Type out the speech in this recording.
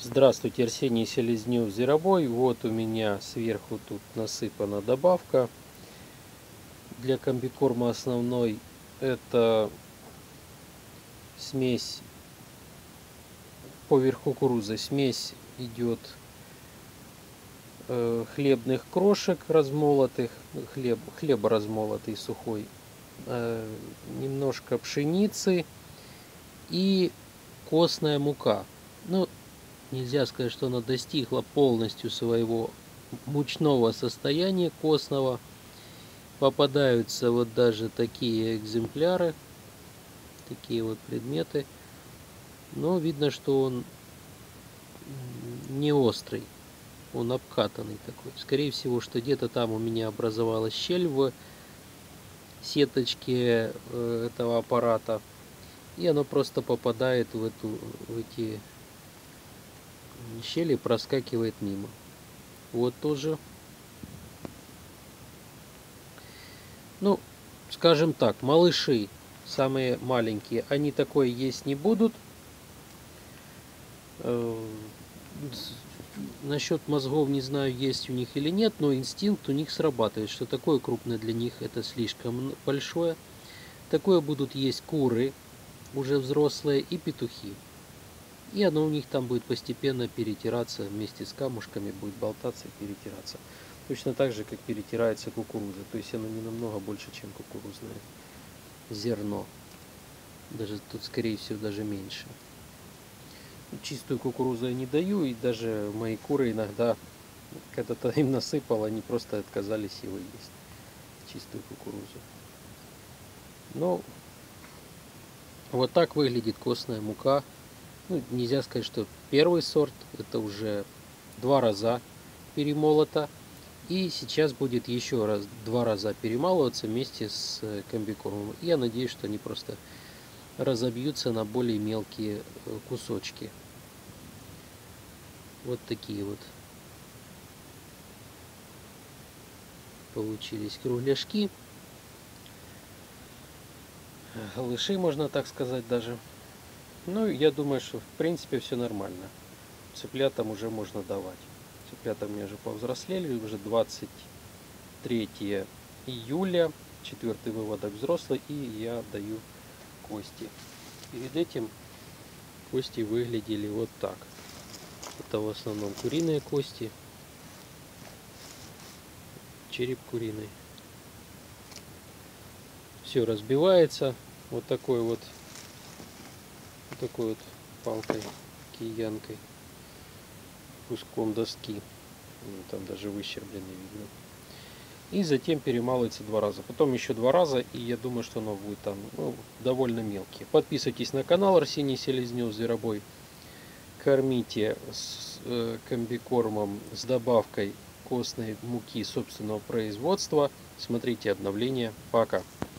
Здравствуйте, Арсений Селезнев, Зверобой. Вот у меня сверху тут насыпана добавка для комбикорма основной. Это смесь поверх кукурузы. Смесь идет хлебных крошек размолотых, хлеба размолотый сухой, немножко пшеницы и костная мука. Ну, нельзя сказать, что она достигла полностью своего мучного состояния костного. Попадаются вот даже такие экземпляры, такие вот предметы. Но видно, что он не острый, он обкатанный такой. Скорее всего, что где-то там у меня образовалась щель в сеточке этого аппарата. И оно просто попадает в эти щели, проскакивает мимо. Вот тоже. Ну, скажем так, малыши, самые маленькие, они такое есть не будут. Насчет мозгов не знаю, есть у них или нет, но инстинкт у них срабатывает, что такое крупное для них это слишком большое. Такое будут есть куры, уже взрослые, и петухи. И оно у них там будет постепенно перетираться вместе с камушками, будет болтаться и перетираться. Точно так же, как перетирается кукуруза. То есть оно не намного больше, чем кукурузное зерно. Даже тут, скорее всего, даже меньше. Чистую кукурузу я не даю, и даже мои куры иногда, когда-то им насыпал, они просто отказались его есть. Чистую кукурузу. Но вот так выглядит костная мука. Ну, нельзя сказать, что первый сорт, это уже 2 раза перемолото. И сейчас будет еще 2 раза перемалываться вместе с комбикормом. И я надеюсь, что они просто разобьются на более мелкие кусочки. Вот такие вот получились кругляшки. Голыши, можно так сказать даже. Ну, я думаю, что в принципе все нормально. Цыплятам уже можно давать. Цыплята у меня уже повзрослели, уже 23 июля, 4-й выводок взрослый, и я даю кости. Перед этим кости выглядели вот так. Это в основном куриные кости, череп куриный. Все разбивается вот такой вот палкой, киянкой, куском доски. Там даже выщербленный видно. И затем перемалывается 2 раза. Потом еще 2 раза, и я думаю, что оно будет там довольно мелкие. Подписывайтесь на канал Арсений Селезнев, Зверобой. Кормите с комбикормом с добавкой костной муки собственного производства. Смотрите обновления. Пока.